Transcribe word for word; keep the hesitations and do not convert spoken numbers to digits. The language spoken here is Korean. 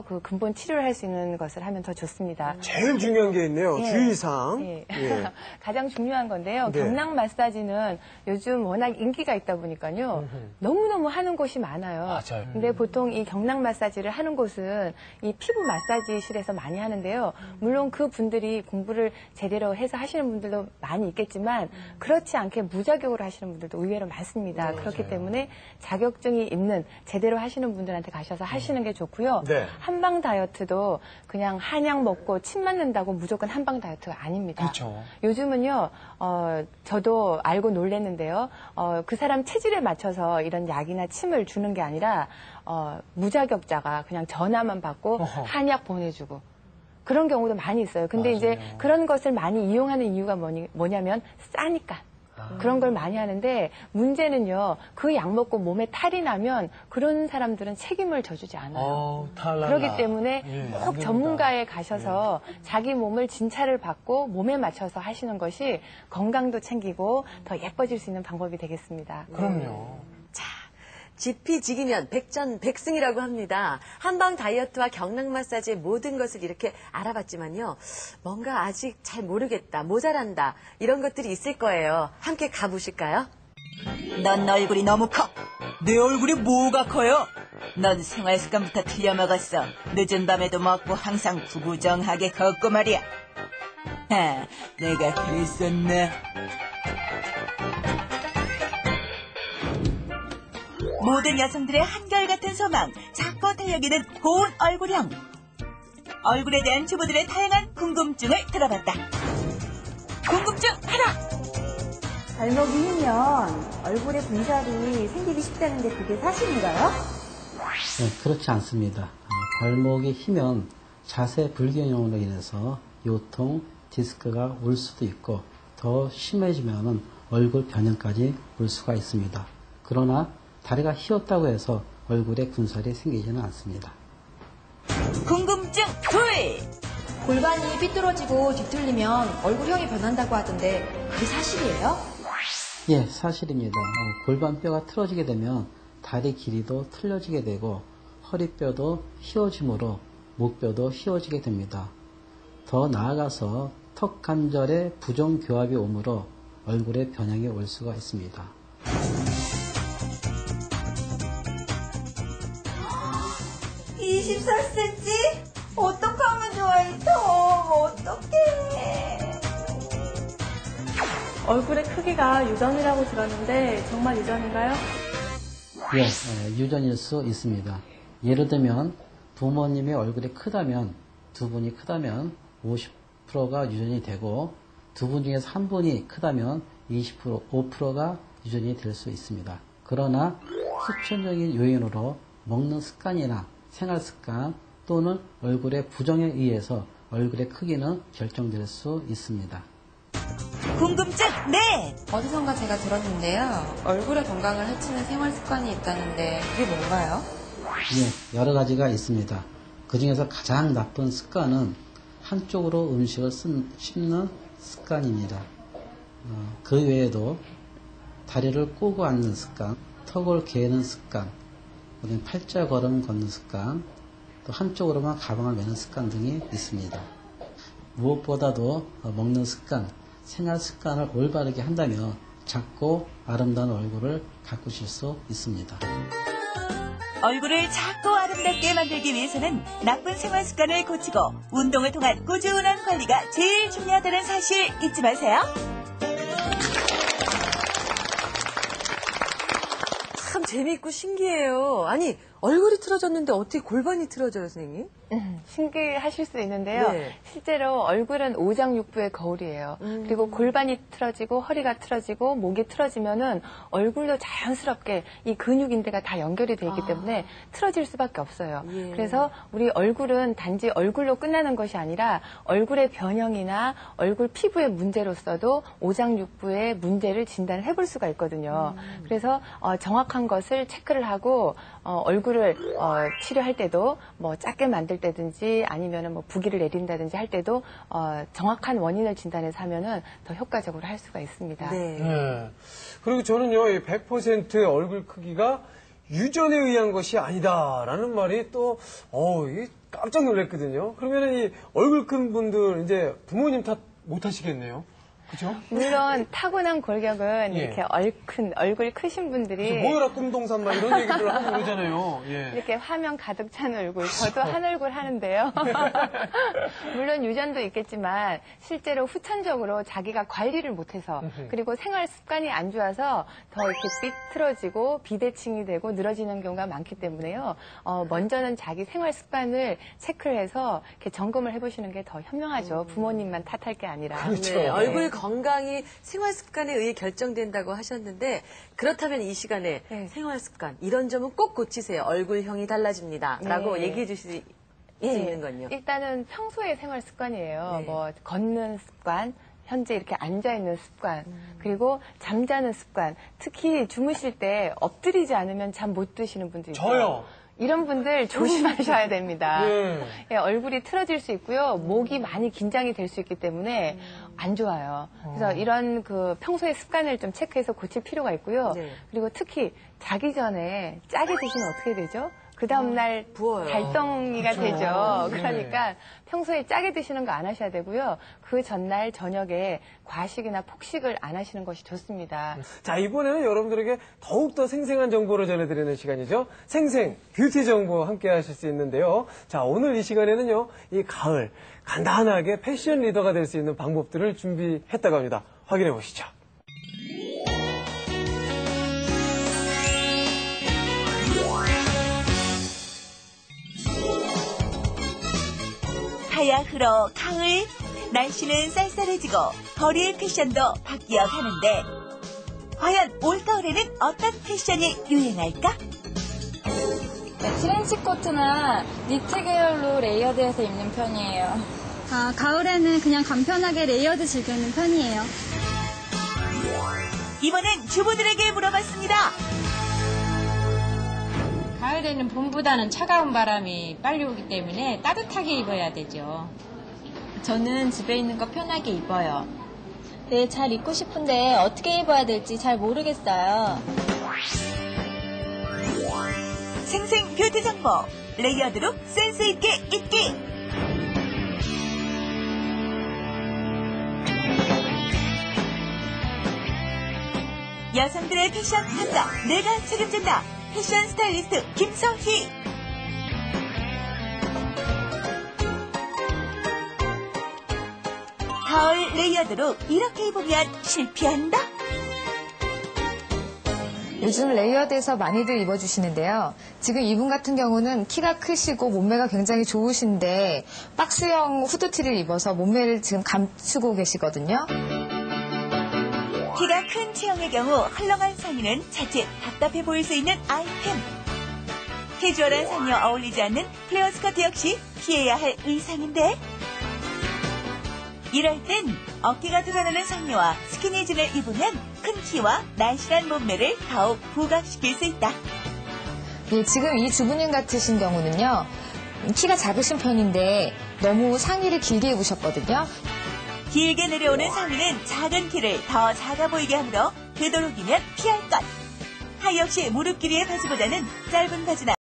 그 근본 치료를 할 수 있는 것을 하면 더 좋습니다. 제일 중요한 게 있네요. 예. 주의사항. 예. 예. 가장 중요한 건데요. 네. 경락 마사지는 요즘 워낙 인기가 있다 보니까요. 너무너무 하는 곳이 많아요. 맞아요. 근데 보통 이 경락 마사지를 하는 곳은 이 피부 마사지실에서 많이 하는데요. 물론 그 분들이 공부를 제대로 해서 하시는 분들도 많이 있겠지만 그렇지 않게 무자격으로 하시는 분들도 의외로 많습니다. 그렇기 때문에 자격증이 있는 제대로 하시는 분들한테 가셔서 하시는 게 좋고요. 네. 한방 다이어트도 그냥 한약 먹고 침 맞는다고 무조건 한방 다이어트가 아닙니다. 그렇죠. 요즘은요, 어, 저도 알고 놀랐는데요. 어, 그 사람 체질에 맞춰서 이런 약이나 침을 주는 게 아니라 어, 무자격자가 그냥 전화만 받고 어허. 한약 보내주고 그런 경우도 많이 있어요. 근데 맞아요. 이제 그런 것을 많이 이용하는 이유가 뭐니, 뭐냐면 싸니까. 그런 걸 많이 하는데 문제는요. 그 약 먹고 몸에 탈이 나면 그런 사람들은 책임을 져주지 않아요. 어, 탈 난다. 그렇기 때문에 예, 안 꼭 됩니다. 전문가에 가셔서 자기 몸을 진찰을 받고 몸에 맞춰서 하시는 것이 건강도 챙기고 더 예뻐질 수 있는 방법이 되겠습니다. 그럼요. 자, 지피지기면 백전백승이라고 합니다. 한방 다이어트와 경락 마사지의 모든 것을 이렇게 알아봤지만요. 뭔가 아직 잘 모르겠다, 모자란다 이런 것들이 있을 거예요. 함께 가보실까요? 넌 얼굴이 너무 커. 내 얼굴이 뭐가 커요? 넌 생활 습관부터 틀려먹었어. 늦은 밤에도 먹고 항상 구부정하게 걷고 말이야. 아, 내가 그랬었나? 모든 여성들의 한결같은 소망, 작고 탄력있는 고운 얼굴형. 얼굴에 대한 주부들의 다양한 궁금증을 들어봤다. 궁금증 하나! 발목이 휘면 얼굴에 분살이 생기기 쉽다는데 그게 사실인가요? 네, 그렇지 않습니다. 어, 발목이 휘면 자세 불균형으로 인해서 요통, 디스크가 올 수도 있고 더 심해지면 얼굴 변형까지 올 수가 있습니다. 그러나 다리가 휘었다고 해서 얼굴에 군살이 생기지는 않습니다. 궁금증 둘! 골반이 삐뚤어지고 뒤틀리면 얼굴형이 변한다고 하던데 그게 사실이에요? 예, 사실입니다. 어, 골반뼈가 틀어지게 되면 다리 길이도 틀려지게 되고 허리뼈도 휘어짐으로 목뼈도 휘어지게 됩니다. 더 나아가서 턱 관절에 부종교합이 오므로 얼굴에 변형이 올 수가 있습니다. 이십사 센티미터? 어떡하면 좋아, 이 턱. 어떡해. 얼굴의 크기가 유전이라고 들었는데 정말 유전인가요? 예, 예, 유전일 수 있습니다. 예를 들면 부모님의 얼굴이 크다면 두 분이 크다면 오십 퍼센트가 유전이 되고 두 분 중에서 한 분이 크다면 이십 퍼센트, 오 퍼센트가 유전이 될 수 있습니다. 그러나 수천적인 요인으로 먹는 습관이나 생활 습관 또는 얼굴의 부종에 의해서 얼굴의 크기는 결정될 수 있습니다. 궁금증 넷! 어디선가 제가 들었는데요. 얼굴의 건강을 해치는 생활 습관이 있다는데 그게 뭔가요? 예, 여러 가지가 있습니다. 그 중에서 가장 나쁜 습관은 한쪽으로 음식을 쓴, 씹는 습관입니다. 어, 그 외에도 다리를 꼬고 앉는 습관, 턱을 개는 습관, 팔자 걸음 걷는 습관, 또 한쪽으로만 가방을 메는 습관 등이 있습니다. 무엇보다도 먹는 습관, 생활 습관을 올바르게 한다면 작고 아름다운 얼굴을 가꾸실 수 있습니다. 얼굴을 작고 아름답게 만들기 위해서는 나쁜 생활 습관을 고치고 운동을 통한 꾸준한 관리가 제일 중요하다는 사실 잊지 마세요. 참 재미있고 신기해요. 아니, 얼굴이 틀어졌는데 어떻게 골반이 틀어져요, 선생님? 음, 신기하실 수 있는데요. 네. 실제로 얼굴은 오장육부의 거울이에요. 음. 그리고 골반이 틀어지고 허리가 틀어지고 목이 틀어지면은 얼굴도 자연스럽게 이 근육인대가 다 연결이 되어 있기 아. 때문에 틀어질 수밖에 없어요. 예. 그래서 우리 얼굴은 단지 얼굴로 끝나는 것이 아니라 얼굴의 변형이나 얼굴 피부의 문제로서도 오장육부의 문제를 진단을 해볼 수가 있거든요. 음. 그래서 어, 정확한 것을 체크를 하고 어, 얼굴을 어, 치료할 때도 뭐 작게 만들 때든지 아니면은 뭐 부기를 내린다든지 할 때도 어, 정확한 원인을 진단해서 하면은 더 효과적으로 할 수가 있습니다. 네. 네. 그리고 저는요, 이 백 퍼센트 얼굴 크기가 유전에 의한 것이 아니다라는 말이 또, 어, 이게 깜짝 놀랐거든요. 그러면 이 얼굴 큰 분들 이제 부모님 탓 못 하시겠네요. 그죠? 물론 타고난 골격은 예. 이렇게 얼큰 얼굴이 크신 분들이 모여라 꿈동산 막 이런 얘기들 하고 그러잖아요. 예. 이렇게 화면 가득 찬 얼굴, 저도 한 얼굴 하는데요. 물론 유전도 있겠지만 실제로 후천적으로 자기가 관리를 못해서 그리고 생활 습관이 안 좋아서 더 이렇게 삐뚤어지고 비대칭이 되고 늘어지는 경우가 많기 때문에요. 어, 먼저는 자기 생활 습관을 체크를 해서 이렇게 점검을 해보시는 게 더 현명하죠. 부모님만 탓할 게 아니라. 그렇죠. 네, 얼굴 건강이 생활 습관에 의해 결정된다고 하셨는데 그렇다면 이 시간에 네. 생활 습관 이런 점은 꼭 고치세요. 얼굴형이 달라집니다라고 네. 얘기해 주실 수 예, 있는 건요. 일단은 평소의 생활 습관이에요. 네. 뭐 걷는 습관, 현재 이렇게 앉아 있는 습관, 그리고 잠자는 습관. 특히 주무실 때 엎드리지 않으면 잠 못 드시는 분들 있어요. 저요. 이런 분들 조심하셔야 됩니다. 예. 예, 얼굴이 틀어질 수 있고요. 목이 많이 긴장이 될 수 있기 때문에 안 좋아요. 그래서 이런 그 평소의 습관을 좀 체크해서 고칠 필요가 있고요. 네. 그리고 특히 자기 전에 짜게 드시면 어떻게 되죠? 그 다음날 부어요. 달덩이가 그렇죠. 되죠. 네. 그러니까 평소에 짜게 드시는 거 안 하셔야 되고요. 그 전날 저녁에 과식이나 폭식을 안 하시는 것이 좋습니다. 자, 이번에는 여러분들에게 더욱더 생생한 정보를 전해드리는 시간이죠. 생생 뷰티 정보 함께 하실 수 있는데요. 자, 오늘 이 시간에는요, 이 가을 간단하게 패션 리더가 될 수 있는 방법들을 준비했다고 합니다. 확인해 보시죠. 하야 흐러 가을. 날씨는 쌀쌀해지고 거리의 패션도 바뀌어 가는데 과연 올가을에는 어떤 패션이 유행할까? 네, 트렌치코트나 니트 계열로 레이어드해서 입는 편이에요. 아, 가을에는 그냥 간편하게 레이어드 즐기는 편이에요. 이번엔 주부들에게 물어봤습니다. 가을에는 봄보다는 차가운 바람이 빨리 오기 때문에 따뜻하게 입어야 되죠. 저는 집에 있는 거 편하게 입어요. 네, 잘 입고 싶은데 어떻게 입어야 될지 잘 모르겠어요. 생생 뷰티 정보 레이어드룩 센스 있게 입기. 여성들의 패션 한다. 내가 책임진다. 패션 스타일리스트 김서희. 가을 레이어드룩 이렇게 입으면 실패한다. 요즘 레이어드에서 많이들 입어주시는데요. 지금 이분 같은 경우는 키가 크시고 몸매가 굉장히 좋으신데 박스형 후드티를 입어서 몸매를 지금 감추고 계시거든요. 키가 큰 체형의 경우 헐렁한 상의는 자칫 답답해 보일 수 있는 아이템. 캐주얼한 상의와 어울리지 않는 플레어 스커트 역시 피해야 할 의상인데 이럴 땐 어깨가 드러나는 상의와 스키니진을 입으면 큰 키와 날씬한 몸매를 더욱 부각시킬 수 있다. 예, 지금 이 주부님 같으신 경우는요. 키가 작으신 편인데 너무 상의를 길게 입으셨거든요. 길게 내려오는 상의는 작은 키를 더 작아 보이게 하므로 되도록이면 피할 것. 하의 역시 무릎 길이의 바지보다는 짧은 바지나